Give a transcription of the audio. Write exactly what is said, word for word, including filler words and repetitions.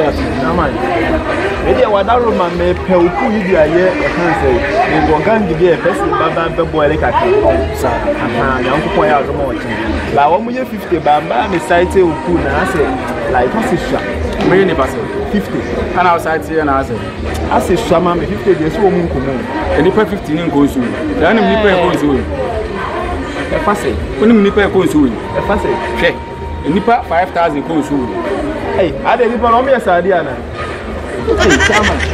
that. Naman. Maybe what that room may pay uku you a year, I can't say. You go gang to get a person, Baba, boy, like I can. Sir, I'm young to point out the more. La one year fifty, Bamba, me site uku, and I say, like, what's his shop? Many person. Fifty. And outside here, and I say, I say, Shama, me fifty days, woman, come on. And if I fifteen goes soon, then I'm nipping goes soon. If I say, when I'm nipping goes soon, if I say, okay, and nipper five thousand goes soon. Hey, I didn't even know me as I did. Hey, Shama.